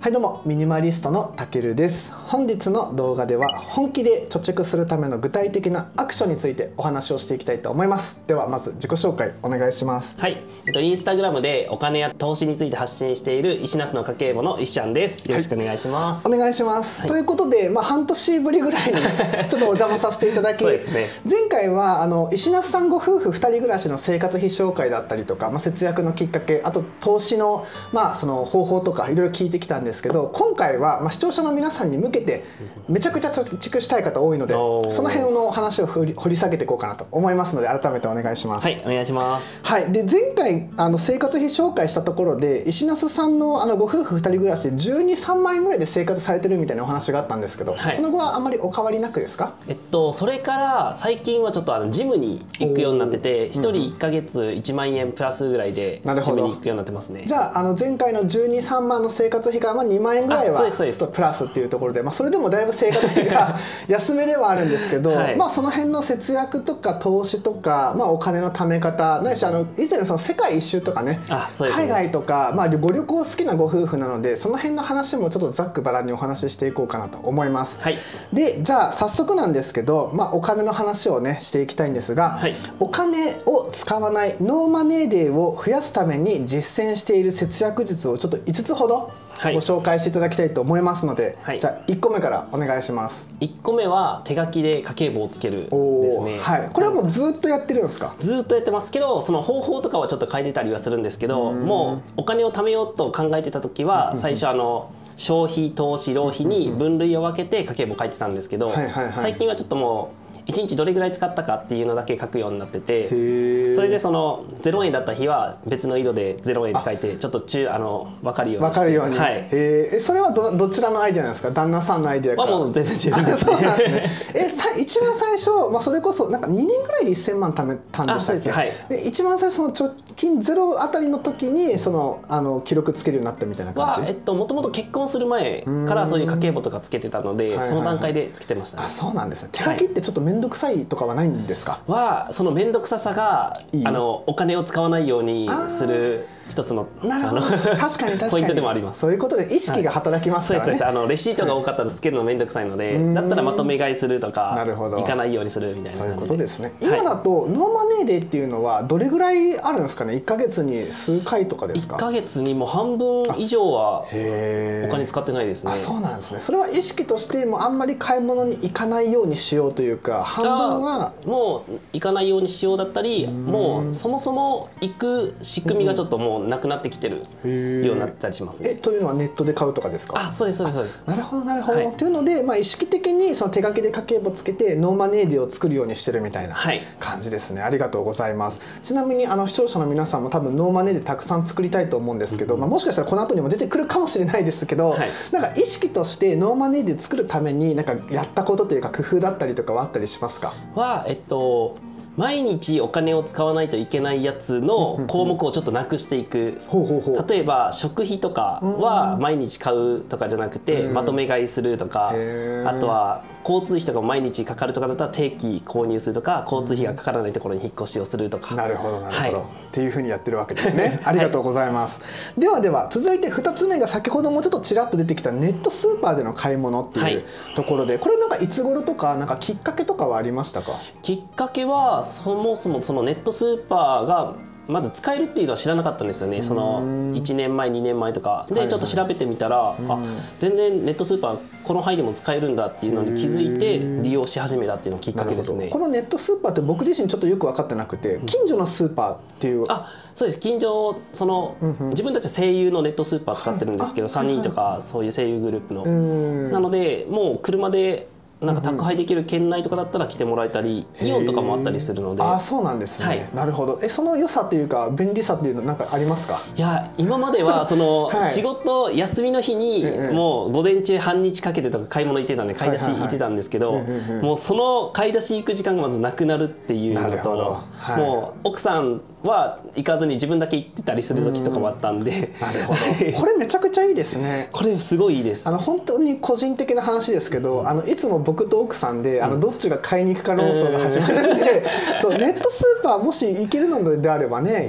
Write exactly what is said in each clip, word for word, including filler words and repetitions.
はいどうも、ミニマリストのたけるです。本日の動画では本気で貯蓄するための具体的なアクションについてお話をしていきたいと思います。ではまず自己紹介お願いします。 はい、えっとインスタグラムでお金や投資について発信している石那須の家計簿の石ちゃんです。よろしくお願いします。 はい、お願いします。はい、ということで、まあ半年ぶりぐらいにちょっとお邪魔させていただき、そうですね、前回はあの石那須さんご夫婦ふたり暮らしの生活費紹介だったりとか、まあ節約のきっかけ、あと投資のまあその方法とかいろいろ聞いてきたんですけど、今回はまあ視聴者の皆さんに向けてめちゃくちゃ貯蓄したい方多いので、その辺の話を掘り掘り下げていこうかなと思いますので、改めてお願いします。 はい、お願いします。 はい、で前回あの生活費紹介したところで石那須さんのあのご夫婦ふたり暮らしでじゅうに、さんまん円ぐらいで生活されてるみたいなお話があったんですけど、はい、その後はあまりお変わりなくですか？ えっとそれから最近はちょっとあのジムに行くようになってて、ひとりいっかげついちまん円プラスぐらいでジムに行くようになってますね。 じゃあ、あの前回のじゅうに、さんまんの生活費からまあにまん円ぐらいはちょっとプラスっていうところで、まあそれでもだいぶ生活費が安めではあるんですけど、はい、まあその辺の節約とか投資とか、まあお金の貯め方ないし、あの以前その世界一周とかね、海外とか、まあご旅行好きなご夫婦なので、その辺の話もちょっとざっくばらんにお話ししていこうかなと思います。はい、でじゃあ早速なんですけど、まあお金の話をねしていきたいんですが、はい、お金を使わないノーマネーデーを増やすために実践している節約術をちょっといつつほどご紹介していただきたいと思いますので、はい、じゃあいっこめからお願いします。 いっこめは手書きで家計簿をつけるですね。 はい、これはもうずっとやってるんですか？ ずっとやってますけど、その方法とかはちょっと変えてたりはするんですけど、もうお金を貯めようと考えてた時は最初あの消費投資浪費に分類を分けて家計簿書いてたんですけど、最近はちょっともういちにちどれぐらい使ったかっていうのだけ書くようになってて、それでそのゼロえんだった日は別の色でゼロえんって書いて、ちょっと中あの分かるようにして、分かるように、 はい、えそれは ど, どちらのアイデアなんですか？旦那さんのアイデアかはもう全部自分ですね。 えさ一番最初、まあ、それこそなんかにねんぐらいでせんまん貯めたんでしたっけ？はい、で一番最初その貯金ゼロあたりの時にそのあの記録つけるようになったみたいな感じは、 えっともともと結婚する前からそういう家計簿とかつけてたので、その段階でつけてましたね。 あ、そうなんですね。手書きってちょっと面倒くさいとかはないんですか？ はその面倒くささがいい、あのお金を使わないようにする一つのなるほど、確かに確かにポイントでもあります。 そういうことで意識が働きますからね。 そうです。あのレシートが多かったらつけるの面倒くさいので、だったらまとめ買いするとか、行かないようにするみたいな感じで。 そういうことですね。今だとノーマネーデーっていうのはどれぐらいあるんですかね？いっかげつに数回とかですか？ いっかげつにもう半分以上はお金使ってないですね。 あ、そうなんですね。それは意識としてもあんまり買い物に行かないようにしようというか、半分はもう行かないようにしようだったり、もうそもそも行く仕組みがちょっともうなくなってきてるようになったりしますね。 えというのはネットで買うとかですか？ あ、そうですそうですそうです。 なるほどなるほど。はい、というので、まあ、意識的にその手書きで家計簿つけてノーマネーデーを作るようにしてるみたいな感じですね。はい、ありがとうございます。ちなみにあの視聴者の皆さんも多分ノーマネーデーたくさん作りたいと思うんですけど、うん、まあ、もしかしたらこの後にも出てくるかもしれないですけど、はい、なんか意識としてノーマネーデー作るためになんかやったことというか工夫だったりとかはあったりしますか？ はえっと毎日お金を使わないといけないやつの項目をちょっとなくしていく。例えば食費とかは毎日買うとかじゃなくてまとめ買いするとか、あとは交通費とかも毎日かかるとかだったら定期購入するとか、交通費がかからないところに引っ越しをするとか。 なるほどなるほど、はい、っていうふうにやってるわけですね。ありがとうございます。はい、ではでは続いてふたつめが先ほどもちょっとちらっと出てきたネットスーパーでの買い物っていうところで、はい、これなんかいつ頃とかなんかきっかけとかはありましたか？ きっかけはそもそもそのネットスーパーがまず使えるっていうのは知らなかったんですよね。そのいちねんまえにねんまえとかでちょっと調べてみたら、はいはい、あ全然ネットスーパーこの範囲でも使えるんだっていうのに気づいて利用し始めたっていうのがきっかけですね。 このネットスーパーって僕自身ちょっとよく分かってなくて、近所のスーパーっていう、 あ、そうです。近所その、うんうん、自分たちは声優のネットスーパー使ってるんですけど、はい、さんにんとかそういう声優グループのなので、もう車でなんか宅配できる県内とかだったら来てもらえたり、イオンとかもあったりするので。 あ、そうなんですね。はい、なるほど。え、その良さというか便利さっていうのなんかありますか？ いや、今まではその仕事休みの日にもう午前中半日かけてとか買い物行ってたんで、買い出し行ってたんですけど、もうその買い出し行く時間がまずなくなるっていうのと、はい、もう奥さんは行かずに自分だけ行ってたりする時とかもあったんで。 なるほど。これめちゃくちゃいいですね。 これすごいいいです。 あの本当に個人的な話ですけど、あのいつも僕と奥さんであのどっちが買いに行くか論争が始まるんで、そうネットスーパーもし行けるのであればね、やった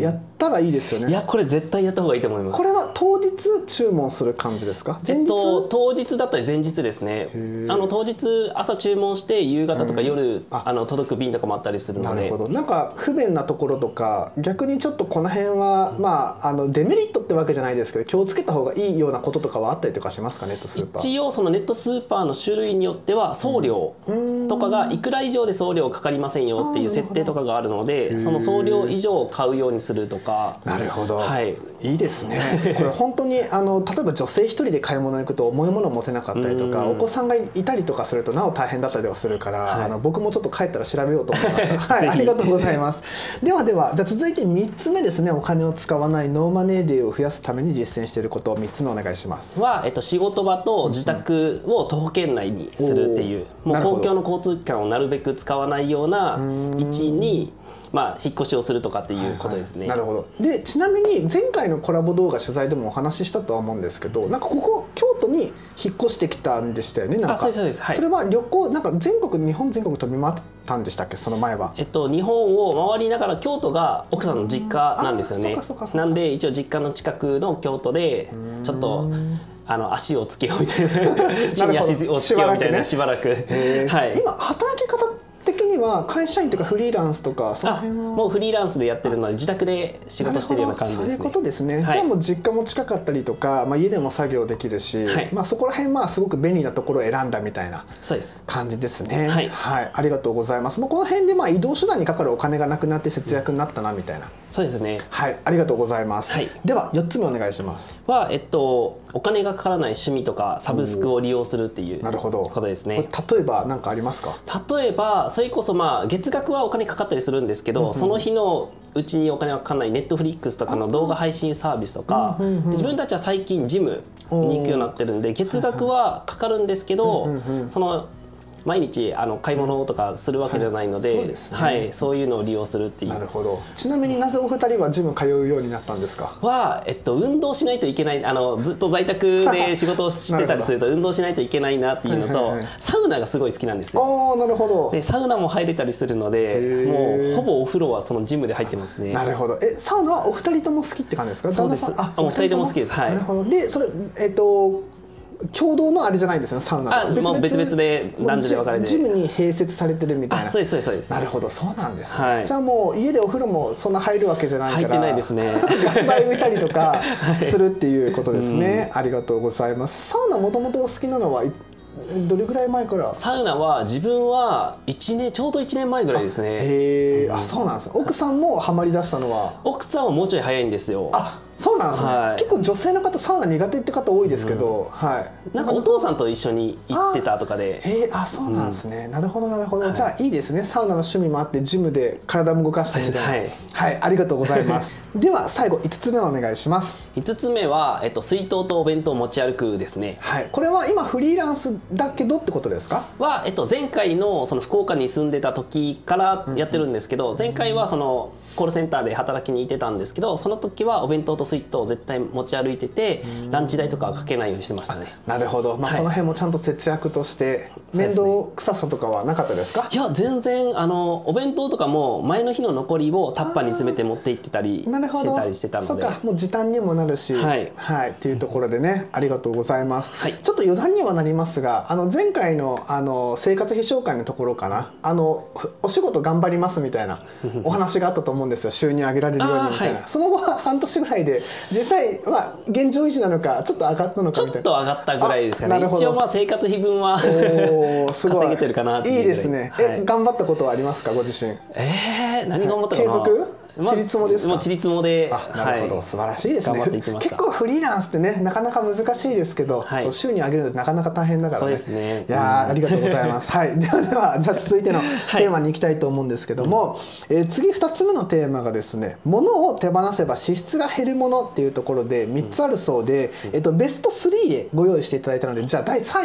たらいいですよね。 いやこれ絶対やった方がいいと思います。 これは当日注文する感じですか？前日？ えっと、当日だったり前日ですね。あの当日朝注文して夕方とか夜、うん、あの届く便とかもあったりするので。 なるほど。なんか不便なところとか逆にちょっとこの辺は、うん、まああのデメリットってわけじゃないですけど気をつけた方がいいようなこととかはあったりとかしますか？ネットスーパー。 一応そのネットスーパーの種類によっては送料とかがいくら以上で送料かかりませんよっていう設定とかがあるので、その送料以上買うようにするとか。 なるほど、 はい、 いいですね。これ本当にあの例えば女性一人で買い物に行くと重いものを持てなかったりとかお子さんがいたりとかするとなお大変だったりはするから、はい、あの僕もちょっと帰ったら調べようと思いました。はい、ありがとうございます。ではではじゃあ続いてみっつめですね。お金を使わないノーマネーデーを増やすために実践していることをみっつめお願いします。 は、えっと、仕事場と自宅を徒歩圏内にするっていう、うん、もう公共の交通機関をなるべく使わないような位置にまあ引っ越しをするとかっていうことですね。 はいはい、なるほど。でちなみに前回のコラボ動画取材でもお話ししたとは思うんですけど、なんかここ京都に引っ越してきたんでしたよね。なんかあ、そうですそうです。はい、 それは旅行なんか全国日本全国飛び回ったんでしたっけ、その前は。 えっと日本を回りながら京都が奥さんの実家なんですよね。なんで一応実家の近くの京都でちょっとあの足をつけようみたいな地に足をつけようみたいなしばらく。 はい。今働き方的には会社員というかフリーランスとかその辺はもうフリーランスでやってるので自宅で仕事してるような感じですね。 そういうことですね。はい、じゃあもう実家も近かったりとか、まあ、家でも作業できるし、はい、まあそこら辺まあすごく便利なところを選んだみたいな感じですね。はい、はい、ありがとうございます。もうこの辺でまあ移動手段にかかるお金がなくなって節約になったなみたいな。 そうですね。 はい、ありがとうございます。はい、ではよっつめお願いします。 はえっとお金がかからない趣味とかサブスクを利用するっていうことですね。 例えば何かありますか？ 例えばそれこそまあ月額はお金かかったりするんですけど、うんうん、その日のうちにお金がかからないネットフリックスとかの動画配信サービスとか、うんうんうん、自分たちは最近ジムに行くようになってるんで月額はかかるんですけど、その毎日あの買い物とかするわけじゃないので、はい、そうはい、そういうのを利用するっていう。 なるほど。ちなみになぜお二人はジム通うようになったんですか？ は、えっと、運動しないといけない、あのずっと在宅で仕事をしてたりすると運動しないといけないなっていうのと、サウナがすごい好きなんですよ。 ああ、なるほど。 でサウナも入れたりするので、もうほぼお風呂はそのジムで入ってますね。 なるほど。え、サウナはお二人とも好きって感じですか？ そうです。あ、お二人とも好きです。はい。 なるほど。で、それえっと共同のあれじゃないですよね、サウナと。 あ、もう別々で男女で分かれてジムに併設されてるみたいな。 そうですそうですそうです。 なるほど、そうなんですね。 はい、 じゃあもう家でお風呂もそんな入るわけじゃないから。 入ってないですね。 ガス代浮いたりとかするっていうことですね。はい、ありがとうございます。サウナもともとお好きなのはどれぐらい前から？ サウナは自分はいちねんちょうどいちねんまえぐらいですね。 へえ、あ、そうなんです。奥さんもハマりだしたのは？ 奥さんはもうちょい早いんですよ。 あ、そうなんですね。はい、結構女性の方サウナ苦手って方多いですけど、うん、はい。 なんかお父さんと一緒に行ってたとかで。 へえ、あ、そうなんですね。うん、なるほどなるほど。じゃあいいですね。サウナの趣味もあってジムで体も動かしてみたいな。はい、はい、ありがとうございます。では最後いつつめお願いします。 いつつめはえっと水筒とお弁当を持ち歩くですね。 はい。これは今フリーランスだけどってことですか？ はえっと前回のその福岡に住んでた時からやってるんですけど、前回はそのコールセンターで働きに行ってたんですけど、その時はお弁当と水筒を絶対持ち歩いてて、ランチ代とかはかけないようにしてましたね。 なるほど。まあ、はい、この辺もちゃんと節約として面倒くささとかはなかったですか？ いや全然あのお弁当とかも前の日の残りをタッパーに詰めて持って行ってたりしてたりしてたので、 そうか、もう時短にもなるし、はい、はい、っていうところでね、ありがとうございます。はい、ちょっと余談にはなりますが、あの前回のあの生活費紹介のところかな、あのお仕事頑張りますみたいなお話があったと思うんですよ。収入上げられるようにみたいな。はい、その後は半年ぐらいで実際まあ現状維持なのかちょっと上がったのかみたいな。 ちょっと上がったぐらいですかね。一応まあ生活費分は稼げてるかなっていうぐらい。 いいですね。え、はい、頑張ったことはありますか、ご自身？ えー、何頑張ったかな。 継続？ちりつもですか？ もうちりつもで。 あ、なるほど、はい、素晴らしいですね。結構フリーランスってね、なかなか難しいですけど、はい、そう週に上げるのってなかなか大変だからね。 そうですね。 いや、うん、ありがとうございます。はい、ではではじゃあ続いてのテーマに行きたいと思うんですけども、はい、えー、次ふたつめのテーマがですね、物を手放せば支出が減るものっていうところでみっつあるそうで、うん、えっとベストスリーでご用意していただいたので、じゃあだいさんいから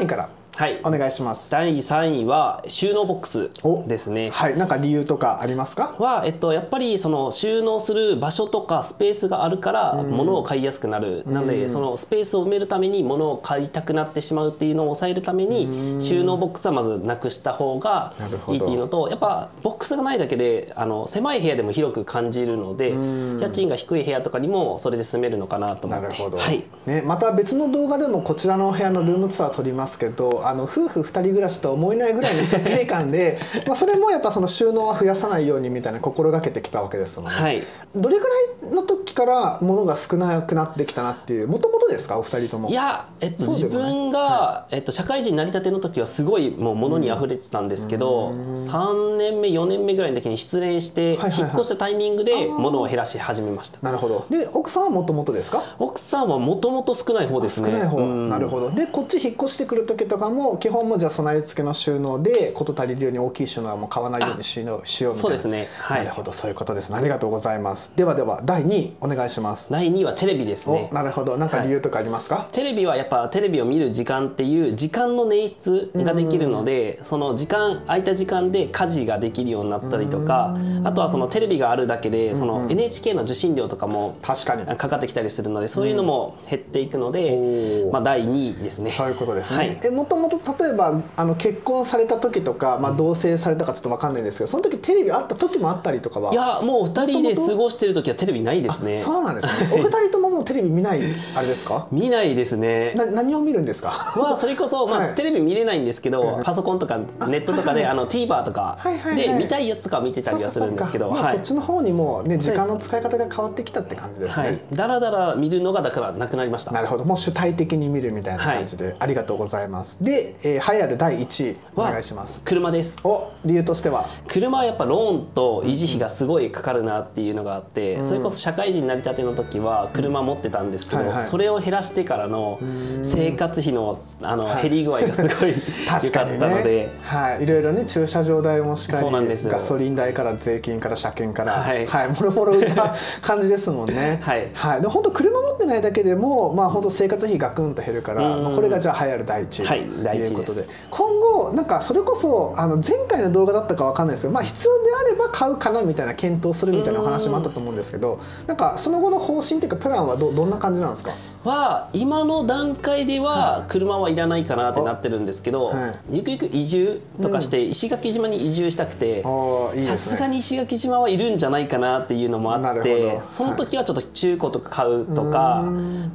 はい、 お願いします。 だいさんいは収納ボックスですね。 はい、なんか理由とかありますか？ は、えっと、やっぱりその収納する場所とかスペースがあるから物を買いやすくなる、なのでそのスペースを埋めるために物を買いたくなってしまうっていうのを抑えるために収納ボックスはまずなくした方がいいっていうのと、やっぱボックスがないだけであの狭い部屋でも広く感じるので、家賃が低い部屋とかにもそれで住めるのかなと思って。 なるほど、 はいね、また別の動画でもこちらのお部屋のルームツアー撮りますけど、あの夫婦ふたり暮らしとは思えないぐらいのスッキリ感でまあそれもやっぱその収納は増やさないようにみたいな心がけてきたわけですもんね。 はい、 どれぐらいの時から物が少なくなってきたなっていう、もともとですかお二人とも？ いや、えっと、自分が、はい、えっと、社会人になりたての時はすごいもう物に溢れてたんですけど、さんねんめよねんめぐらいの時に失恋して引っ越したタイミングで物を減らし始めました。 なるほど。で奥さんはもともとですか？ 奥さんはもともと少ない方ですね。 少ない方、なるほど。でこっち引っ越してくる時とかも基本もじゃあ備え付けの収納で事足りるように大きい収納はもう買わないようにしようみたいな。 そうですね、はい、 なるほど、そういうことですね。ありがとうございます。ではではだいにいお願いします。 だいにいはテレビですね。 なるほど。なんか理由とかありますか？はい、 テレビはやっぱテレビを見る時間っていう時間の捻出ができるので、その時間空いた時間で家事ができるようになったりとか、あとはそのテレビがあるだけでその エヌエイチケー の受信料とかも確かにかかってきたりするので、そういうのも減っていくので、まあだいにいですね。 そういうことですね。 はい、 えもともと例えばあの結婚された時とか、まあ、同棲されたかちょっと分かんないんですけど、その時テレビあった時もあったりとかは？ いやもうふたりで過ごしてる時はテレビないですね。 そうなんですね。お二人とももうテレビ見ないあれですか？ 見ないですね。 な何を見るんですか？ まあそれこそ、まあはい、 テレビ見れないんですけど、 はい、 パソコンとかネットとかで、はいはい、あの TVer とかで見たいやつとか見てたりはするんですけど、 まあ、そっちの方にもね時間の使い方が変わってきたって感じですね。はい、 だらだら見るのがだからなくなりました。 なるほど。もう主体的に見るみたいな感じで、はい、ありがとうございます。で、えー、栄えあるだいいちいお願いします。 車です。 お、理由としては？ 車はやっぱローンと維持費がすごいかかるなっていうのがあって、うん、それこそ社会人になりたての時は車持ってたんですけど、うんはいはい、それを減らしてからの生活費のあの減り具合がすごい良かったので、 はい、いろいろね駐車場代もしっかりガソリン代から税金から車検から、はいはい、もろもろ浮いた感じですもんね。はい、はい、で本当車持ってないだけでもまあ本当生活費ガクンと減るから、まあ、これがじゃあ栄えあるだいいちいということで、今後なんかそれこそあの前回の動画だったかわかんないですけど、まあ必要であれば買うかなみたいな検討するみたいなお話もあったと思うんですけど、なんかその後の方針というかプランは ど, どんな感じなんですか？ は今の段階では車はいらないかなってなってるんですけど、はい、ゆくゆく移住とかして石垣島に移住したくて、さすがに石垣島はいるんじゃないかなっていうのもあって、その時はちょっと中古とか買うとか、はい、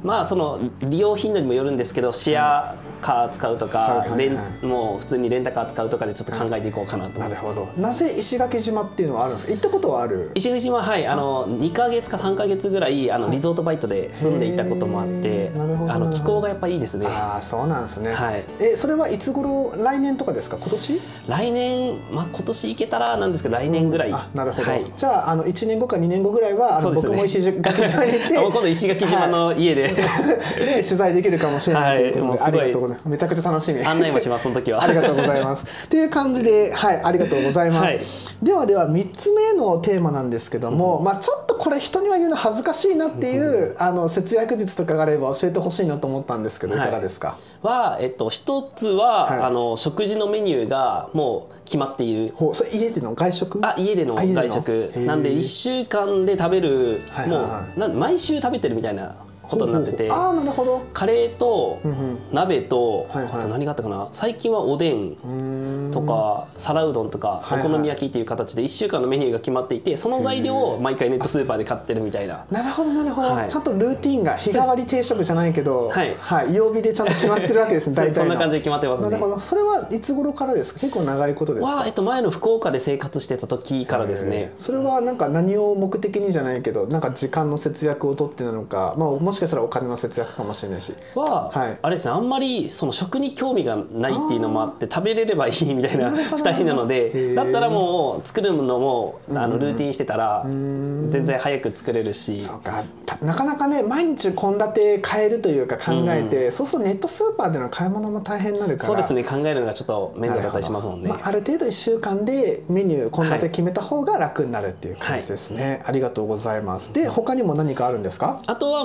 まあその利用頻度にもよるんですけどシェアカー使うとか、レンもう普通にレンタカー使うとかでちょっと考えていこうかなと。 なるほど。なぜ石垣島っていうのはあるんですか？行ったことはある？ 石垣島は、はい、あのにかげつかさんかげつぐらいあのリゾートバイトで住んでいたこともあって、あの気候がやっぱいいですね。 ああ、そうなんですね。 はい、 えそれはいつ頃？来年とかですか？今年？ 来年、まあ今年行けたらなんですけど来年ぐらい。うん、あ、 なるほど。はい、じゃああのいちねんごかにねんごぐらいはあの、ね、僕も石垣島に行って今度石垣島の家で、はい、 で取材できるかもしれないということで、はい、ありがとうございます。めちゃくちゃ楽しみ。 案内もしますその時は。 ありがとうございます。っていう感じで、はい、ありがとうございます。はい、ではではみっつめのテーマなんですけども、うん、まあちょっとこれ人には言うの恥ずかしいなっていう、うん、あの節約術とかがあれば教えてほしいなと思ったんですけど、いかがですか？ はい、はえっと一つは、はい、あの食事のメニューがもう決まっている。 ほう、それ家での外食？ あ、家での外食なんでいっしゅうかんで食べる、はいはいはい、もうな毎週食べてるみたいなことになってて、 あ、なるほど。 カレーと鍋と、あと何があったかな、最近はおでんとか皿うどんとかお好み焼きっていう形でいっしゅうかんのメニューが決まっていて、その材料を毎回ネットスーパーで買ってるみたいな。 なるほどなるほど、はい、ちゃんとルーティンが日替わり定食じゃないけど、はいはい、曜日でちゃんと決まってるわけですね。大体そんな感じで決まってますね。 なるほど。それはいつ頃からですか？結構長いことですか？ は、えっと、前の福岡で生活してた時からですね。 それはなんか何を目的にじゃないけど、なんか時間の節約をとってなのか、まあ、もしかしたらお金の節約かもしれないしは、はい、あれですね、あんまりその食に興味がないっていうのもあって食べれればいいみたいなふたりなので、だったらもう作るのもあのルーティンしてたら全然早く作れるし。 そうか、なかなかね毎日献立変えるというか考えて、うん、そうするとネットスーパーでの買い物も大変になるから。 そうですね、考えるのがちょっと面倒だったりしますもんね。 まあ、ある程度いっしゅうかんでメニュー献立決めた方が楽になるっていう感じですね。はい、ありがとうございます。で他にも何かあるんですか？ あとはもう出か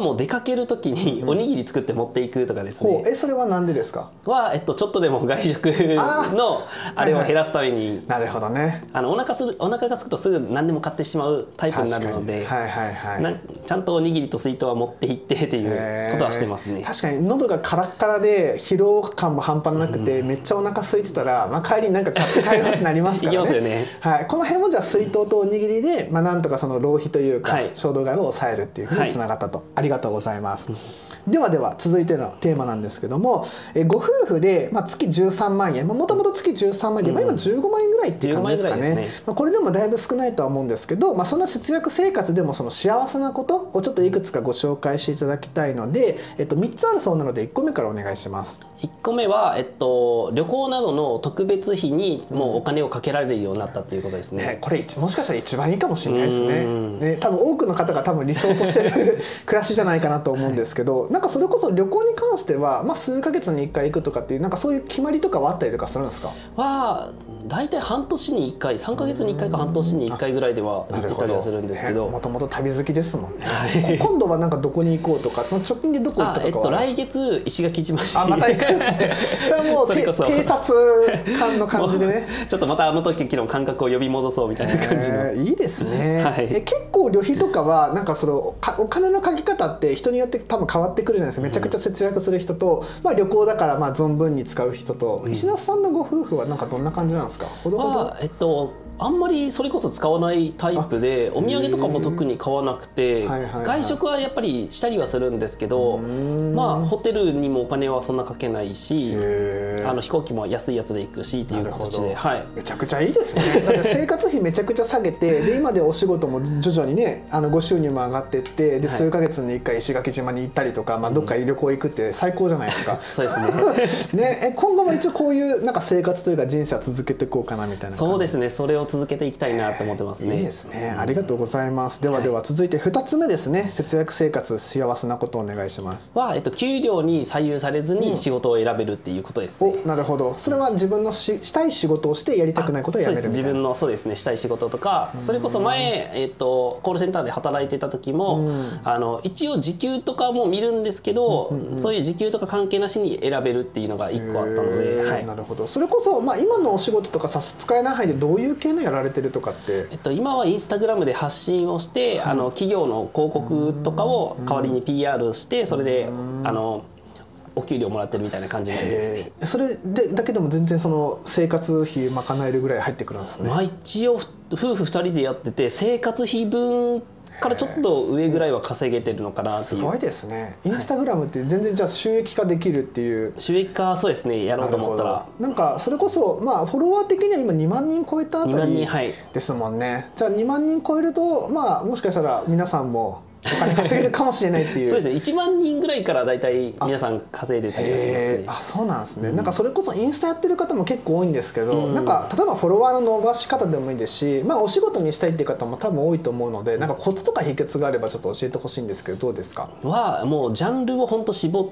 ける時におにぎり作って持っていくとかですね、 うん、えそれはなんでですか？ は、えっと、ちょっとでも外食のあれを減らすために、はいはい、 なるほどね、 あのお腹するお腹が空くとすぐ何でも買ってしまうタイプになるので、はいはいはい、なちゃんとおにぎりと水筒は持って行ってっていうことはしてますね。 確かに喉がカラッカラで疲労感も半端なくて、うん、めっちゃお腹空いてたら、まあ、帰りに何か買って帰ろうってなりますからね。 いきますよね、 はい、この辺もじゃあ水筒とおにぎりで、まあ、なんとかその浪費というか、はい、衝動買いを抑えるっていうふうにつながったと、はい、ありがとうございます。ではでは続いてのテーマなんですけども、えご夫婦で、まあ、月じゅうさんまんえん、もともと月じゅうさんまんえんで、うん、まあ、今じゅうごまんえんぐらいっていう感じですかね。ね、まあ、これでもだいぶ少ないとは思うんですけど、まあ、そんな節約生活でもその幸せなことをちょっといくつかご紹介していただきたいので、えっと、みっつあるそうなのでいっこめからお願いします。 いっこめは、えっと、旅行などの特別費にもうお金をかけられるようになったっていうことですね。 ね、これもしかしたら一番いいかもしれないですね。ね、多分多くの方が多分理想としてる暮らしじゃないかなと思うんですけど、なんかそれこそ旅行に関しては、まあ、数ヶ月にいっかい行くとかっていうなんかそういう決まりとかはあったりとかするんですか？ は大体半年にいっかい、さんかげつにいっかいか半年にいっかいぐらいでは行ってたりはするんですけど、 もともと旅好きですもんね。はい、今度はなんかどこに行こうとか、直近でどこ行ったとかは？ あ、えっと、来月石垣島に。 あ、また行くんですね。それはもう偵察官の感じでね。 ちょっとまたあの時の感覚を呼び戻そうみたいな感じの。 えー、いいですね。はい、え結構旅費とかはなんかそのお金のかけ方って人によって多分変わってくるじゃないですか。めちゃくちゃ節約する人と、まあ、旅行だからまあ存分に使う人と、うん、石田さんのご夫婦はなんかどんな感じなんですか？ほどほど。 えっとあんまりそれこそ使わないタイプで、お土産とかも特に買わなくて、外食はやっぱりしたりはするんですけど、まあホテルにもお金はそんなかけないし、あの飛行機も安いやつで行くしっていう形で、はい、 めちゃくちゃいいですね。だって生活費めちゃくちゃ下げて、で今でお仕事も徐々にね、あのご収入も上がっていって、で数ヶ月にいっかい石垣島に行ったりとか、まあ、どっか旅行行くって最高じゃないですか。 そうですね。 ね、え今後も一応こういうなんか生活というか人生は続けていこうかなみたいな感じ。 そうですね。それを続けていきたいなと思ってますね。 いいですね。ありがとうございます。ではでは続いてふたつめですね。節約生活幸せなことをお願いします。 は、えっと、給料に左右されずに仕事を選べるっていうことですね。 うん、お、なるほど。それは自分のししたい仕事をしてやりたくないことをやめるみたいな。 自分のそうですね、したい仕事とか、それこそ前、えっと、コールセンターで働いてた時も、うん、あの一応時給とかも見るんですけど、うんうんうん、そういう時給とか関係なしに選べるっていうのがいっこあったので、はい、 なるほど。それこそ、まあ、今のお仕事とか差し支えない範囲でどういう系のやられてるとかって、 えっと、今はインスタグラムで発信をして、はい、あの企業の広告とかを代わりに ピーアール してそれであのお給料もらってるみたいな感じなんですね。 それでだけでも全然その生活費賄えるぐらい入ってくるんですね。 まあ、一応夫婦ふたりでやってて生活費分からちょっと上ぐらいは稼げてるのかなっていう。 すごいですね。インスタグラムって全然じゃあ収益化できるっていう。 収益化、そうですね、やろうと思ったら。 なんかそれこそまあフォロワー的には今にまんにん超えたあたりですもんね。はい、じゃあにまんにん超えるとまあもしかしたら皆さんもお金稼げるかもしれないっていう。 そうですね。いちまんにんぐらいからだいたい皆さん稼いでたりはしますね。 あ、そうなんですね。うん、なんかそれこそインスタやってる方も結構多いんですけど、うん、なんか例えばフォロワーの伸ばし方でもいいですし、まあお仕事にしたいっていう方も多分多いと思うので、なんかコツとか秘訣があればちょっと教えてほしいんですけど、どうですか？ はもうジャンルを本当絞って、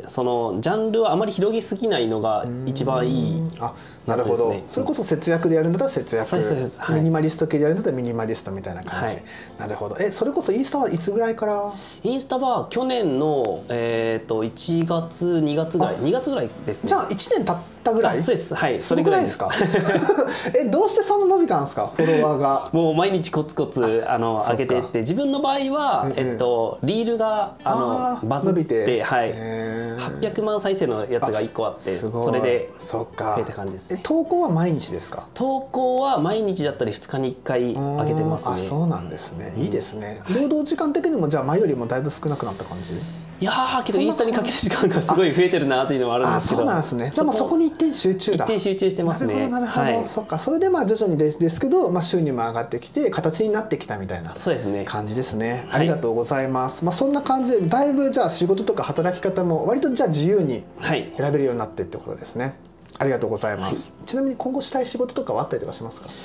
そのジャンルはあまり広げすぎないのが一番いい。 あ、なるほど。それこそ節約でやるんだったら節約、はい、ミニマリスト系でやるんだったらミニマリストみたいな感じ。はい、なるほど。え、それこそインスタはいつぐらいから？ インスタは去年の、えー、といちがつにがつぐらいにがつぐらいですね。 じゃあいちねん経ったぐらい？ そうです。はい。 それぐらいですか？え、どうしてそんな伸びたんですか？フォロワーが。 もう毎日コツコツあの上げていって、自分の場合は、うんうん、えっとリールがあのバズって、はい、はっぴゃくまん再生のやつがいっこあって、それで増えた感じです、ね。 え、投稿は毎日ですか？ 投稿は毎日だったりふつかにいっかい上げてますね。 あ、そうなんですね。いいですね。労働時間的にもじゃあ前よりもだいぶ少なくなった感じ？ いやー、けどインスタにかける時間がすごい増えてるなっていうのもあるんですけど。 あ、そうなんですね。じゃあもうそこに一点集中だ。 一点集中してますね。 なるほど、なるほど。そっか。それでまあ徐々にですですけど、まあ収入も上がってきて形になってきたみたいな感じですね。ありがとうございます。まあそんな感じでだいぶじゃあ仕事とか働き方も割とじゃあ自由に選べるようになってってことですね。ありがとうございます。ちなみに今後したい仕事とかはあったりとかしますか？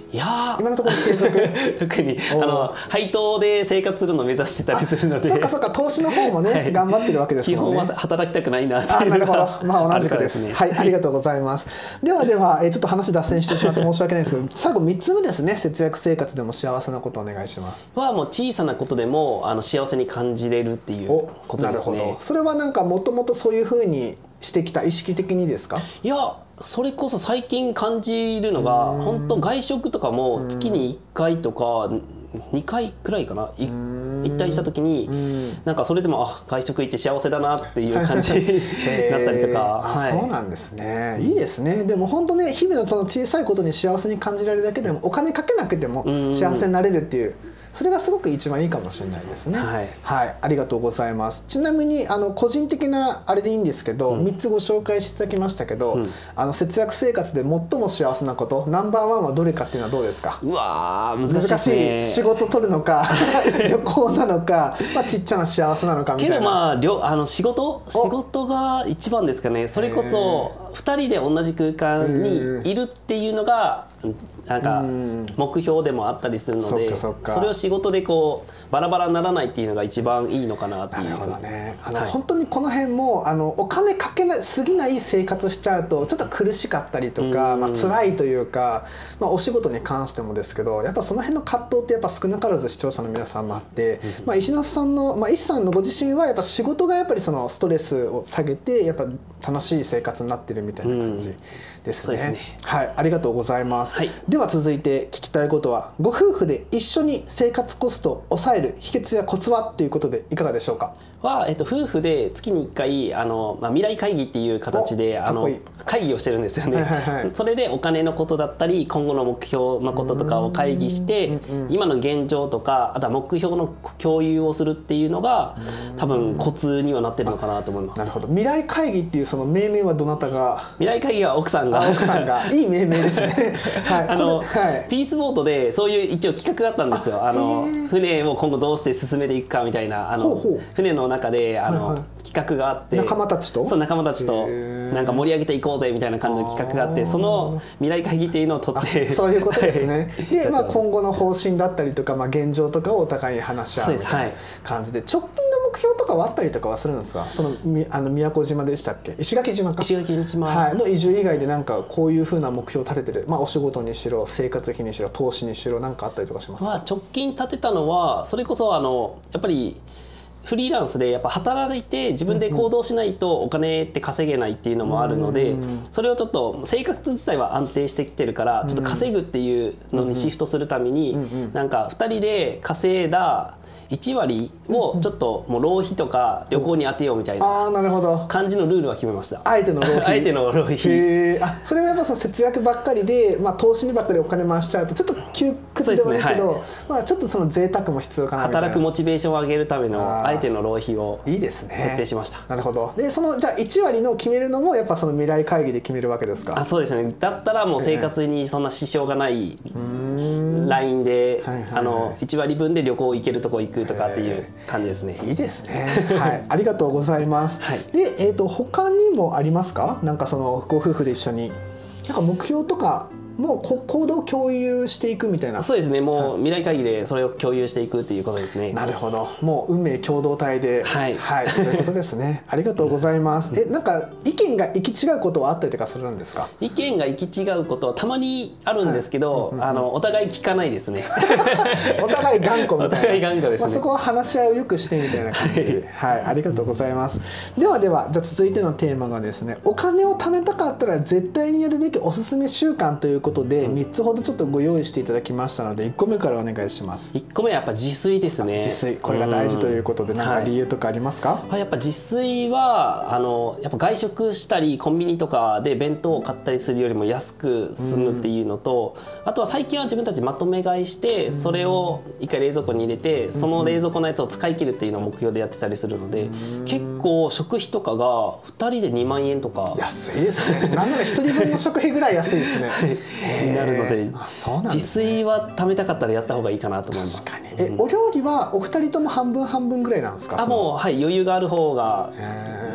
いや今のところ継続特にあの配当で生活するのを目指してたりするので、 そっかそっか、投資の方もね、はい、頑張ってるわけですもんね。 基本は働きたくないなっていうのが、あ、なるほど、まあ同じくです。はい、ありがとうございます。ではでは、えちょっと話脱線してしまって申し訳ないですけど、最後みっつめですね。節約生活でも幸せなことお願いします。 はもう小さなことでもあの幸せに感じれるっていうことですね。 なるほど。それはなんかもともとそういうふうにしてきた、意識的にですか？ いや、それこそ最近感じるのが、本当外食とかも月にいっかいとかにかいくらいかな、行ったりした時になんかそれでもあ外食行って幸せだなっていう感じになったりとか、 はい、そうなんですね。いいですね。でも本当ね、日々のその小さいことに幸せに感じられるだけでも、お金かけなくても幸せになれるっていう、それがすごく一番いいかもしれないですね。はい、はい、ありがとうございます。ちなみにあの個人的なあれでいいんですけど、うん、みっつご紹介していただきましたけど、うん、あの節約生活で最も幸せなことナンバーワンはどれかっていうのはどうですか？ うわー、難しいですね。 難しい。仕事取るのか旅行なのか、まあ、ちっちゃな幸せなのかみたいな。 けどまありょあの仕事仕事が一番ですかね。それこそふたりで同じ空間にいるっていうのがなんか目標でもあったりするので、それを仕事でこうバラバラにならないっていうのが一番いいのかなっていう。 なるほどね。あの、はい、本当にこの辺もあのお金かけなすぎない生活しちゃうとちょっと苦しかったりとか、まあ辛いというか、まあ、お仕事に関してもですけど、やっぱその辺の葛藤ってやっぱ少なからず視聴者の皆さんもあって、まあ、石梨さんの、まあ、石さんのご自身はやっぱ仕事がやっぱりそのストレスを下げてやっぱ楽しい生活になってるみたいな感じですね。ですね。はい、ありがとうございます。はい、では続いて聞きたいことは、ご夫婦で一緒に生活コストを抑える秘訣やコツはっていうことでいかがでしょうか？ は、えっと、夫婦で月にいっかいあの、まあ、未来会議っていう形であの会議をしてるんですよね。それでお金のことだったり今後の目標のこととかを会議して、今の現状とかあとは目標の共有をするっていうのが多分コツにはなってるのかなと思います。 なるほど。未来会議っていうその命名はどなたが？ 未来会議は奥さんが。 奥さんがいい命名ですね。はい、 あの、はい、ピースボートでそういう一応企画があったんですよ。あの船を今後どうして進めていくかみたいな、あの船の中であの、はいはい、企画があって、 仲間たちとそう仲間たちとなんか盛り上げていこうぜみたいな感じの企画があって、その未来会議っていうのを取ってそういうことですね。で、まあ、今後の方針だったりとか、まあ、現状とかをお互いに話し合うみたいな感じで、直近の目標とかはあったりとかはするんですか？そのみあの宮古島でしたっけ、石垣島か石垣島、 はい、の移住以外でなんかこういうふうな目標を立ててる、まあ、お仕事にしろ生活費にしろ投資にしろ何かあったりとかしますか？ まあ、直近立てたのはそれこそあのやっぱりフリーランスでやっぱ働いて自分で行動しないとお金って稼げないっていうのもあるので、それをちょっと生活自体は安定してきてるからちょっと稼ぐっていうのにシフトするためになんかふたりで稼いだいちわりをちょっともう浪費とか旅行に当てようみたいな感じのルールは決めました。 あえての浪費。 あえての浪費。 へー、あ、それはやっぱその節約ばっかりで、まあ、投資にばっかりお金回しちゃうとちょっと窮屈ではあるけど、ね、はい、まあ、ちょっとその贅沢も必要かなみたいな。 働くモチベーションを上げるためのあえての浪費をいいですね。 設定しました。 なるほど。でそのじゃあいちわりの決めるのもやっぱその未来会議で決めるわけですか？ あ、そうですね。だったらもう生活にそんな支障がないラインでいちわりぶんで旅行行けるとこ行くとかっていう感じですね。 いいですね。はい、ありがとうございます。はい、で、えっと他にもありますか？なんかそのご夫婦で一緒になんか目標とか。もう行動を共有していくみたいな。 そうですね。もう未来会議でそれを共有していくっていうことですね。 なるほど。もう運命共同体で、 はい、 はい、そういうことですね。ありがとうございます。え、なんか意見が行き違うことはあったりとかするんですか？ 意見が行き違うことはたまにあるんですけど、あのお互い聞かないですね。 お互い頑固みたいな。 お互い頑固ですね。 まあそこは話し合いをよくしてみたいな感じで、はい、はい、ありがとうございます。ではでは、じゃあ続いてのテーマがですね、お金を貯めたかったら絶対にやるべきおすすめ習慣ということでみっつほどちょっとご用意していただきましたのでいっこめからお願いします。 いっこめはやっぱ自炊ですね。 自炊、これが大事ということで何か理由とかありますか？ はい、やっぱ自炊はあのやっぱ外食したりコンビニとかで弁当を買ったりするよりも安く済むっていうのと、あとは最近は自分たちまとめ買いしてそれを一回冷蔵庫に入れてその冷蔵庫のやつを使い切るっていうのを目標でやってたりするので、結構食費とかがふたりでにまんえんとか安いですね。なんならひとりぶんの食費ぐらい安いですね。 になるので、 そうなんですね。 自炊は貯めたかったらやった方がいいかなと思います。 確かに。え、お料理はお二人とも半分半分ぐらいなんですか？ あ、もうはい、余裕がある方が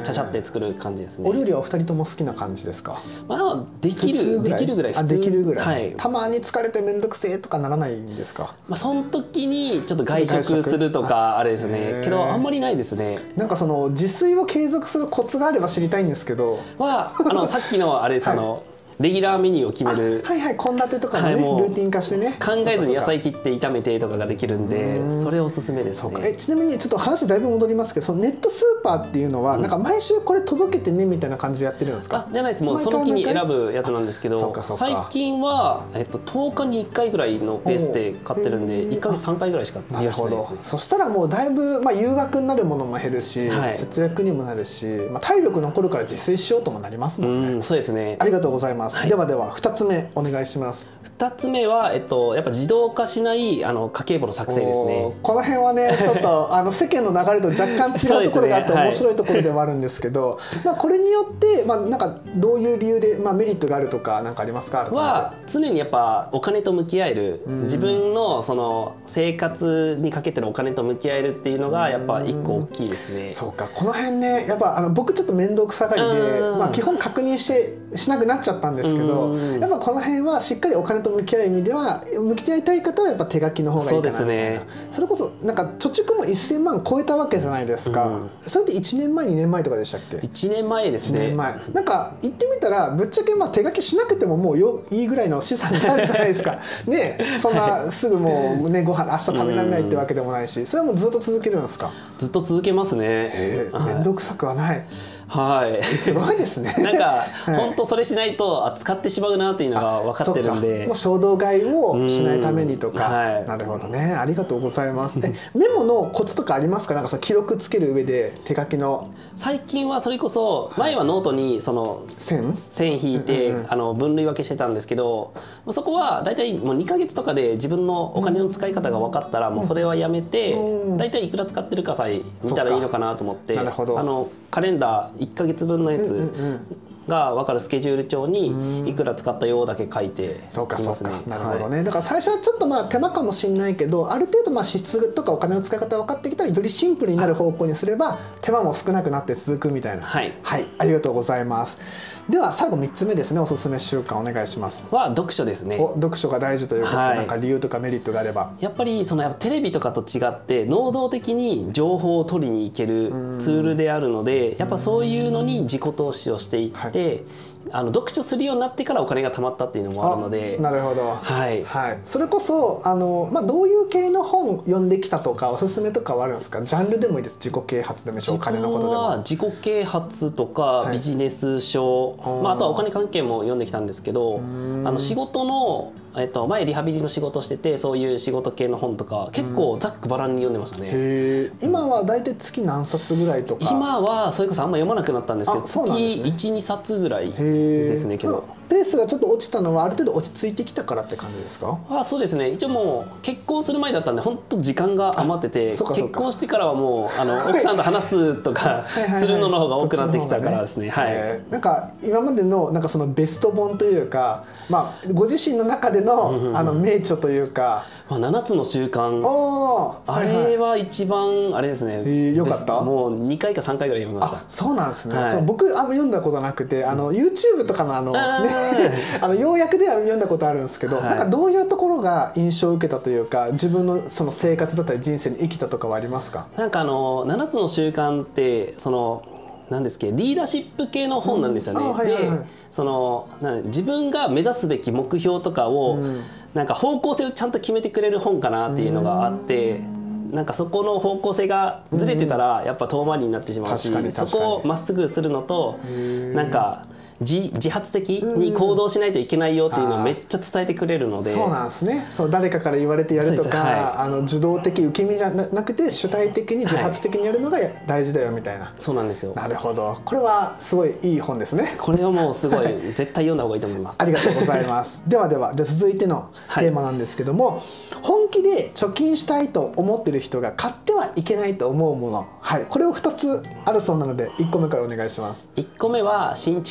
ちゃちゃって作る感じですね。 お料理はお二人とも好きな感じですか？ まあできるできるぐらい普通。あ、できるぐらい。 はい、 たまに疲れて面倒くせえとかならないんですか？ まあその時にちょっと外食するとかあれですね。けどあんまりないですね。 なんかその自炊を継続するコツがあれば知りたいんですけど。 はあのさっきのあれです、はい、あの。レギュラーメニューを決める、 はいはい、献立とかもね、はい、ルーティン化してね、 考えずに野菜切って炒めてとかができるんで、それおすすめですね。 え、ちなみにちょっと話だいぶ戻りますけど、そのネットスーパーっていうのは、うん、なんか毎週これ届けてねみたいな感じでやってるんですか？ あ、じゃないです。もうその日に選ぶやつなんですけど、最近は、えっと、とおかにいっかいぐらいのペースで買ってるんで、いっかげつさんかいぐらいしか利用してないですね。 そしたらもうだいぶ、まあ、誘惑になるものも減るし、はい、節約にもなるし、まあ、体力残るから自炊しようともなりますもんね。 うん、そうですね。 ありがとうございます。はい、ではではふたつめお願いします。 ふたつめは、えっと、やっぱ自動化しないあの家計簿の作成ですね。 この辺はねちょっとあの世間の流れと若干違うところがあって面白いところではあるんですけど、はい、まあこれによって、まあ、なんかどういう理由で、まあ、メリットがあるとか何かありますか？ は常にやっぱお金と向き合える、自分のその生活にかけてるお金と向き合えるっていうのがやっぱ一個大きいですね。 そうか、この辺ねやっぱあの僕ちょっと面倒くさがりで、まあ、基本確認してしなくなっちゃったんですけど、やっぱこの辺はしっかりお金と向き合う意味では向き合いたい方はやっぱ手書きの方がいいかなみたいな。そうですね。それこそなんか貯蓄もせんまん超えたわけじゃないですか、うん、それっていちねんまえにねんまえとかでしたっけ？ いちねんまえですね。 いちねんまえなんか言ってみたらぶっちゃけまあ手書きしなくてももうよいいぐらいの資産になるじゃないですかね。そんなすぐもうねご飯明日食べられないってわけでもないし、それはもうずっと続けるんですか？ ずっと続けますね。 面倒くさくはない。 はい、 すごいですね。 なんか本当それしないと使ってしまうなっていうのが分かってるんで、 もう衝動買いをしないためにとか、はい、なるほどね。ありがとうございます。え、メモのコツとかありますか？なんかその記録つける上で手書きの。 最近はそれこそ前はノートにその線線引いてあの分類分けしてたんですけど、そこはだいたいもうにかげつとかで自分のお金の使い方が分かったらもうそれはやめて、だいたいいくら使ってるかさえ見たらいいのかなと思って、あのカレンダーいっかげつぶんのやつが分かるスケジュール帳にいくら使ったようだけ書いてますね。 なるほどね。はい、だから最初はちょっとまあ手間かもしれないけど、ある程度まあ支出とかお金の使い方分かってきたらよりシンプルになる方向にすれば手間も少なくなって続くみたいな。はい、はい、ありがとうございます。では最後みっつめですね。おすすめ習慣お願いします。 は読書ですね。 お、読書が大事ということで、はい、なんか理由とかメリットがあれば。 やっぱりそのやっぱテレビとかと違って能動的に情報を取りに行けるツールであるので、やっぱそういうのに自己投資をしていって、はい、あの読書するようになってからお金が貯まったっていうのもあるので。 なるほど。 はい、 はい、それこそあの、まあ、どういう系の本読んできたとかおすすめとかはあるんですか？ジャンルでもいいです。自己啓発でもいいし、お金のことでも。 自己啓発とかビジネス書、はい、まあ、あとはお金関係も読んできたんですけど、あの仕事のえっと、前リハビリの仕事してて、そういう仕事系の本とか結構ざっくばらんに読んでましたね。 へー。今は大体月何冊ぐらいとか？ 今はそれこそあんま読まなくなったんですけど、月いち、にさつぐらいですね。けどペースがちょっと落ちたのはある程度落ち着いてきたからって感じですか？ あ、そうですね。一応もう結婚する前だったんで本当時間が余ってて、結婚してからはもうあの奥さんと話すとかするのの方が多くなってきたからですね。はい。 なんか今までのなんかそのベスト本というか、まあご自身の中でのあの名著というか。 まあななつの習慣、あれは一番あれですね。 よかった。 もうにかいかさんかいぐらい読みました。 そうなんですね。そう、僕あんま読んだことなくて、あの YouTube とかのあのね、あの要約では読んだことあるんですけど、なんかどういうところが印象を受けたというか、自分のその生活だったり人生に生きたとかはありますか？ なんかあのななつの習慣ってそのなんですけどリーダーシップ系の本なんですよね。で、そのなん自分が目指すべき目標とかを、うん、なんか方向性をちゃんと決めてくれる本かなっていうのがあって、うん、なんかそこの方向性がずれてたらやっぱ遠回りになってしまうし、うん、そこをまっすぐするのとなんか自, 自発的に行動しないといけないよっていうのをめっちゃ伝えてくれるので、 そうなんですね。そう、誰かから言われてやるとか、はい、あの受動的受け身じゃなくて主体的に自発的にやるのが大事だよみたいな、はい、 そうなんですよ。 なるほど。これはすごいいい本ですね。 これはもうすごい絶対読んだ方がいいと思います。 ありがとうございますではではで続いてのテーマなんですけども、はい、本気で貯金したいと思ってる人が買ってはいけないと思うもの、はい、これをふたつあるそうなのでいっこめからお願いします。 いっこめは新築のマイ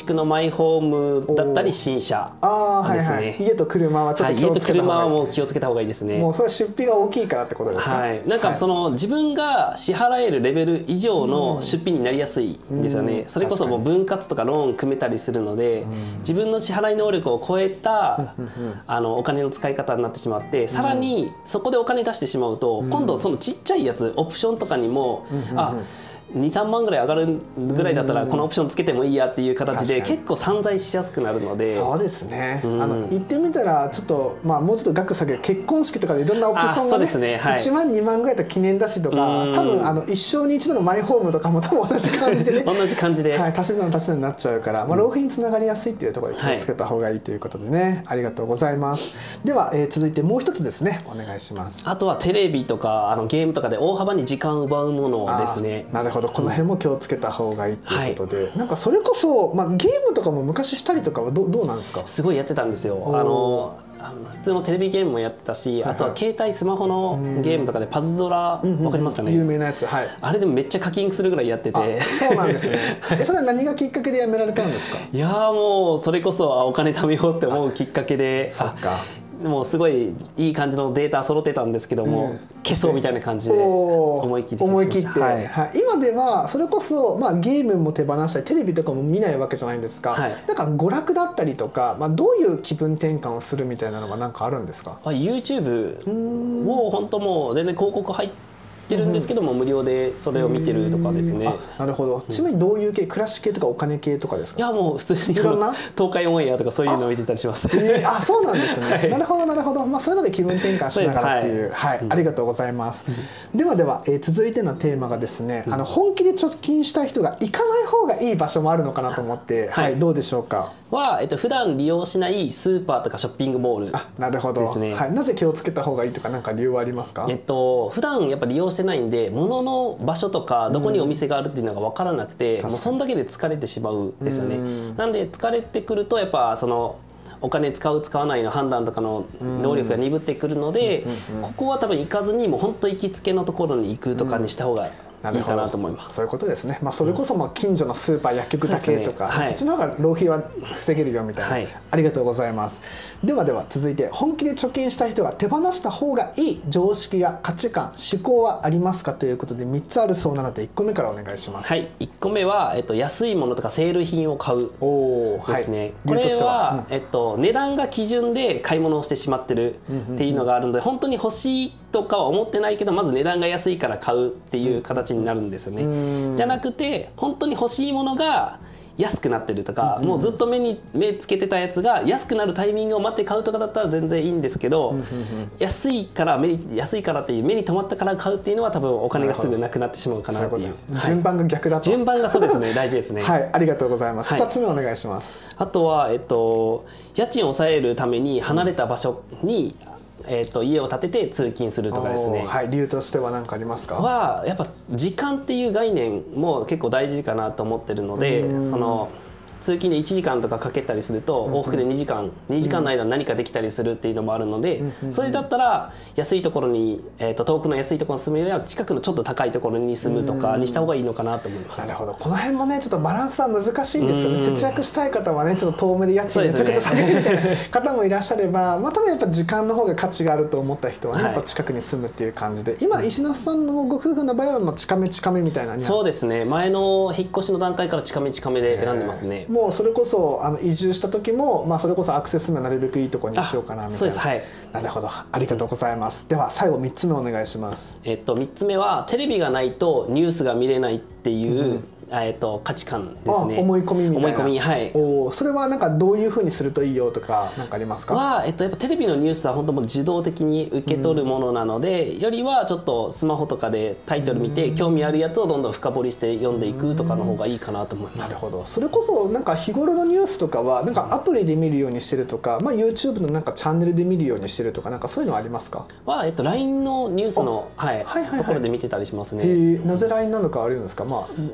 イホームだったり新車ですね、はいはい、 家と車はちょっと気をつけた方がいい、はい、家と車はもう気をつけた方がいいですね。 もうそれは出費が大きいからってことですか。 はい、なんかその、はい、自分が支払えるレベル以上の出費になりやすいんですよね、うん、それこそもう分割とかローン組めたりするので、うん、自分の支払い能力を超えた、うん、あのお金の使い方になってしまって、さらにそこでお金出してしまうと、うん、今度そのちっちゃいやつオプションとかにも、うん、あにさんまんぐらい上がるぐらいだったらこのオプションつけてもいいやっていう形で結構散財しやすくなるので。 そうですね、うん、あの言ってみたらちょっと、まあ、もうちょっと額下げ結婚式とかでいろんなオプションが、ねね、はい、いちまんにまんぐらいだったら記念だしとか、多分あの一生に一度のマイホームとかも多分同じ感じでね同じ感じで、 はい、足し算足し算になっちゃうから、まあ、浪費につながりやすいっていうところで気をつけた方がいいということでね、はい、ありがとうございます。では、えー、続いてもう一つですね、お願いします。 あとはテレビとかあのゲームとかで大幅に時間を奪うものですね。 なるほど、この辺も気をつけた方がいいということで、はい、なんかそれこそ、まあ、ゲームとかも昔したりとかは ど, どうなんですか。 すごいやってたんですよ。あの普通のテレビゲームもやってたし、はいはい、あとは携帯スマホのゲームとかでパズドラ、うん、わかりますかね、 有名なやつ、はい、 あれでもめっちゃ課金するぐらいやってて。 そうなんですねえ、それは何がきっかけでやめられたんですか。 いやもうそれこそお金貯めようって思うきっかけで、 そっか、 もうすごいいい感じのデータ揃ってたんですけども、うん、消そうみたいな感じで思い切って思い切って、はいはい、今ではそれこそ、まあ、ゲームも手放したりテレビとかも見ないわけじゃないんですか、はい、だから娯楽だったりとか、まあ、どういう気分転換をするみたいなのが何かあるんですか。 YouTube も本当もう全然広告入っててるんですけども、うん、無料でそれを見てるとかですね。 なるほど。ちなみにどういう系、暮らし系とかお金系とかですか。 いやもう普通にいろんな東海オンエアとかそういうのを見てたりします。 えー、あ、そうなんですね、はい、なるほどなるほど、まあ、そういうので気分転換しながらっていう、はい、はい、ありがとうございます、うん、ではでは、えー、続いてのテーマがですね、うん、あの本気で貯金したい人が行かない方がいい場所もあるのかなと思って、はい、はい、どうでしょうか。 は、えっと、普段利用しないスーパーとかショッピングモールですね。 あ、なるほど、はい、なぜ気をつけた方がいいとか何か理由はありますか。 えっと普段やっぱ利用してないんで、物の場所とかどこにお店があるっていうのが分からなくて、うん、もうそんだけで疲れてしまうんですよね。なんで疲れてくるとやっぱそのお金使う使わないの判断とかの能力が鈍ってくるので、ここは多分行かずにもう本当行きつけのところに行くとかにした方がいいかなと思います。 そういうことですね。まあそれこそまあ近所のスーパー、薬局だけとか、 そ,、ね、はい、そっちの方が浪費は防げるよみたいな、はい、ありがとうございます。ではでは続いて、本気で貯金した人が手放した方がいい常識や価値観、思考はありますかということでみっつあるそうなのでいっこめからお願いします。 はい、いっこめは、えっと、安いものとかセール品を買うですね。はい、これは、うん、えっと、値段が基準で買い物をしてしまってるっていうのがあるので、本当に欲しいとかは思ってないけどまず値段が安いから買うっていう形になるんですよね。じゃなくて本当に欲しいものが安くなってるとか、もうずっと目に目つけてたやつが安くなるタイミングを待って買うとかだったら全然いいんですけど、安いから目に安いからっていう目に留まったから買うっていうのは多分お金がすぐなくなってしまうかなっていう。 順番が逆だと。 順番がそうですね、大事ですね。 はい、ありがとうございます。ふたつめお願いします。 あとはえっと家賃を抑えるために離れた場所に、えー、と家を建てて通勤するとかですね。 はい、理由としては何かありますか。 はやっぱ時間っていう概念も結構大事かなと思ってるので、その通勤でいちじかんとかかけたりすると往復でにじかん、にじかんの間何かできたりするっていうのもあるので、それだったら安いところに、えー、と遠くの安いところに住むよりは近くのちょっと高いところに住むとかにした方がいいのかなと思います。 なるほど、この辺もねちょっとバランスは難しいんですよね。節約したい方はねちょっと遠目で家賃めちゃくちゃ下げるみたいな方もいらっしゃれば、まあ、ただやっぱ時間の方が価値があると思った人はね、はい、やっぱ近くに住むっていう感じで、今石梨さんのご夫婦の場合はまあ近め近めみたいな。 そうですね、前の引っ越しの段階から近め近めで選んでますね。 もうそれこそあの移住した時も、まあ、それこそアクセス面なるべくいいところにしようかなみたいな。 そうです、はい、 なるほど、ありがとうございます。では最後みっつめお願いします。 えっとみっつめはテレビがないとニュースが見れないっていう、うん、えっと価値観ですね。 思い込みみたいな。 思い込み、はい。 お、それはなんかどういうふうにするといいよとか何かありますか。 は、えっと、やっぱテレビのニュースは本当もう自動的に受け取るものなので、うん、よりはちょっとスマホとかでタイトル見て、うん、興味あるやつをどんどん深掘りして読んでいくとかの方がいいかなと思います。 なるほど。それこそなんか日頃のニュースとかはなんかアプリで見るようにしてるとか、まあ、YouTube のなんかチャンネルで見るようにしてるとか、なんかそういうのありますか。 は、えっと、ライン のニュースの、はい、ところで見てたりしますね。 えー、なぜ ライン なのかあるんですか。まあ、ま毎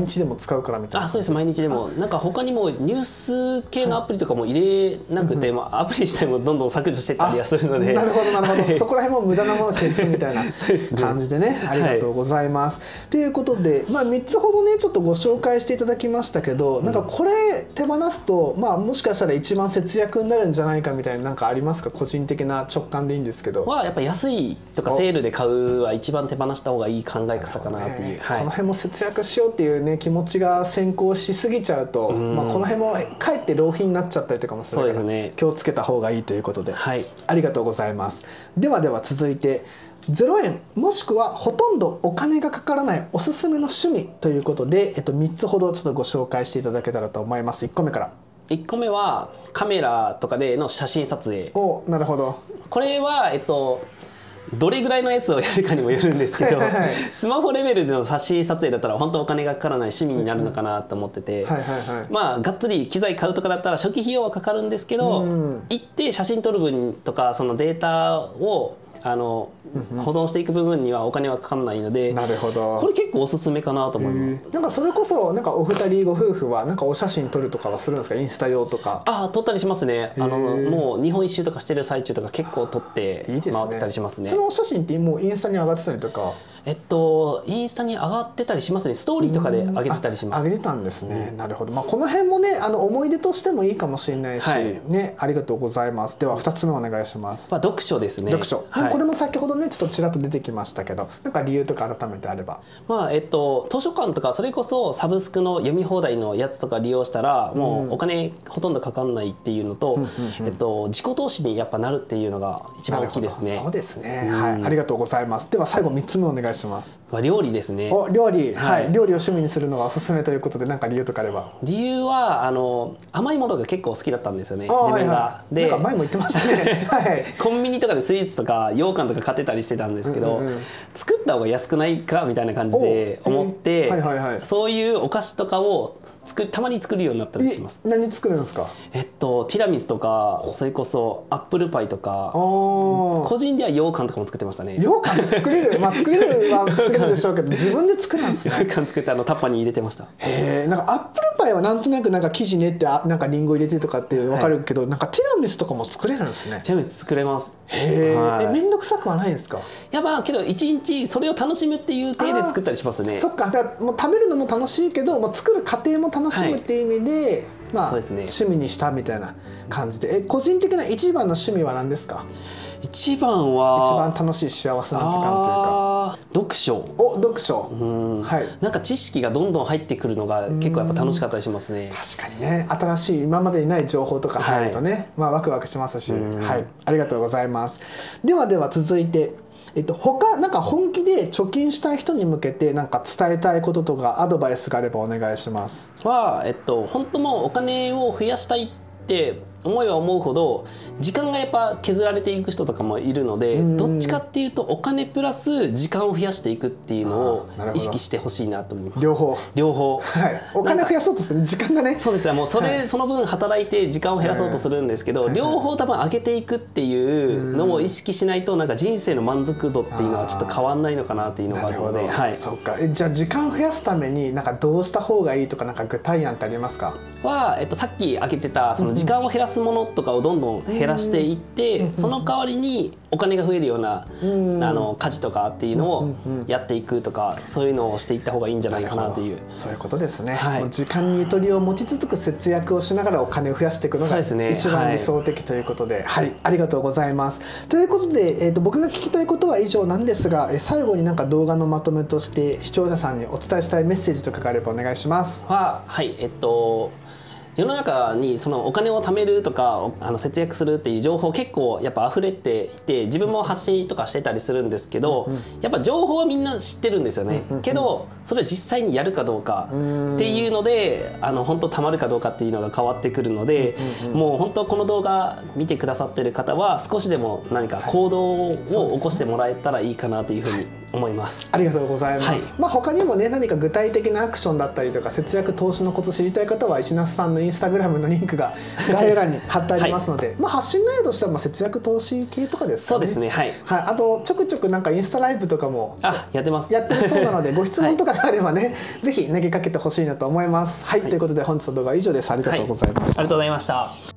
日でも使うからみたいな。 あ、そうです、毎日でも。なんか他にもニュース系のアプリとかも入れなくて、はい、まあ、アプリ自体もどんどん削除してったりはするので。 なるほどなるほど、はい、そこら辺も無駄なものを消すみたいな感じでねありがとうございます。と、はい、いうことで、まあ、みっつほどねちょっとご紹介していただきましたけど、うん、なんかこれ手放すと、まあ、もしかしたら一番節約になるんじゃないかみたいな、なんかありますか？個人的な直感でいいんですけど。 はやっぱ安いとかセールで買うは一番手放した方がいい考え方かなっていう、ね、はい、 この辺も節約しようっていうね気持ちが先行しすぎちゃうと、まあ、この辺もかえって浪費になっちゃったりとかもするから、そうですね、気をつけた方がいいということで、はい、ありがとうございます。ではでは続いてゼロえんもしくはほとんどお金がかからないおすすめの趣味ということで、えっと、みっつほどちょっとご紹介していただけたらと思います。いっこめから。 いっこめはカメラとかでの写真撮影。 お、なるほど。 これは、えっと、どれぐらいのやつをやるかにもよるんですけどスマホレベルでの写真撮影だったら本当お金がかからない趣味になるのかなと思ってて、まあがっつり機材買うとかだったら初期費用はかかるんですけど、行って写真撮る分とかそのデータをあの保存していく部分にはお金はかかんないので、 なるほど、 これ結構おすすめかなと思います。 なんかそれこそなんかお二人ご夫婦はなんかお写真撮るとかはするんですか？インスタ用とか。 ああ、撮ったりしますね。あのもう日本一周とかしてる最中とか結構撮って回ってたりしますね。 そのお写真ってもうインスタに上がってたりとか。 えっと、インスタに上がってたりしますね。ストーリーとかで上げてたりします。 上げてたんですね。うん、なるほど。まあ、この辺もね、あの思い出としてもいいかもしれないし、はい、ね、ありがとうございます。では、二つ目お願いします。 まあ、読書ですね。 読書。はい、これも先ほどね、ちょっとちらっと出てきましたけど、なんか理由とか改めてあれば。 まあ、えっと、図書館とか、それこそサブスクの読み放題のやつとか利用したら、もうお金ほとんどかかんないっていうのと。えっと、自己投資にやっぱなるっていうのが一番大きいですね。 そうですね。はい、ありがとうございます。では、最後三つ目お願いします。 料理ですね。 お、料理、はい、はい、料理を趣味にするのがおすすめということで、何か理由とかあれば。 理由はあの甘いものが結構好きだったんですよね。自分が。はい、 で、なんか前も言ってましたね。はい。 コンビニとかでスイーツとか羊羹とか買ってたりしてたんですけど、うんうんうん、作った方が安くないかみたいな感じで思って、はいはいはい、そういうお菓子とかを作たまに作るようになったりします。 何作るんですか？ えっとティラミスとか、それこそアップルパイとか、個人では羊羹とかも作ってましたね。 羊羹作れる、まあ作れるは作れるでしょうけど、自分で作るんですね。 羊羹作ってあのタッパーに入れてました。 へえ、なんかアップルパイはなんとなくなんか生地練ってなんかリンゴ入れてとかって分かるけど、はい、なんかティラミスとかも作れるんですね。 ティラミス作れます。 へえ、はい、え、面倒くさくはないんですか？ いや、まあけど一日それを楽しむっていう体で作ったりしますね。 そっか、だからもう食べるのも楽しいけど、まあ、作る過程も楽しむっていう意味で、はい、まあ、ね、趣味にしたみたいな感じで、え、個人的な一番の趣味は何ですか？ 一番は一番楽しい幸せな時間というか。 読書。 お、読書。 うん、はい。なんか知識がどんどん入ってくるのが結構やっぱ楽しかったりしますね。 確かにね、新しい今までにない情報とか入るとね、はい、まあワクワクしますし、はい、ありがとうございます。ではでは続いて。えっと、他なんか本気で貯金したい人に向けてなんか伝えたいこととかアドバイスがあればお願いします。 は、えっと、本当もうお金を増やしたいって思いは思うほど時間がやっぱ削られていく人とかもいるので、どっちかっていうとお金プラス時間を増やしていくっていうのを意識してほしいなと思います。 両方両方、 はい、お金増やそうとする時間がね、 そうですね、もうそれ、はい、その分働いて時間を減らそうとするんですけど、両方多分上げていくっていうのを意識しないとなんか人生の満足度っていうのはちょっと変わんないのかなっていうのがあるので、はい、 そうか。え、じゃあ時間を増やすためになんかどうした方がいいとかなんか具体案ってありますか？ は、えっと、さっき挙げてたその時間を減らすものとかをどんどん減らしていって、その代わりにお金が増えるようなあの家事とかっていうのをやっていくとか、そういうのをしていった方がいいんじゃないかなという。 そういうことですね。はい、時間にゆとりを持ちつつ節約をしながらお金を増やしていくのが一番理想的ということで、はい、はい、ありがとうございます。ということで、えーと、僕が聞きたいことは以上なんですが、最後になんか動画のまとめとして視聴者さんにお伝えしたいメッセージとかがあればお願いします。 は、はい、えっと世の中にそのお金を貯めるとかあの節約するっていう情報結構やっぱ溢れていて、自分も発信とかしてたりするんですけど、うんうん、やっぱ情報はみんな知ってるんですよね、うんうん、けどそれを実際にやるかどうかっていうので、あの本当貯まるかどうかっていうのが変わってくるので、うんうんうん、もう本当この動画見てくださってる方は少しでも何か行動を起こしてもらえたらいいかなというふうに思います。 ありがとうございます。はい、まあ他にもね何か具体的なアクションだったりとか節約投資のコツ知りたい方は石那須さんのインスタグラムのリンクが概要欄に貼ってありますので、はい、まあ発信内容としてはまあ節約投資系とかですかね。 そうですね。はい。 はい。あとちょくちょくなんかインスタライブとかもあやってます。 やってるそうなのでご質問とかがあればね、はい、ぜひ投げかけてほしいなと思います。はい、はい、ということで本日の動画は以上です。ありがとうございました。 はい、ありがとうございました。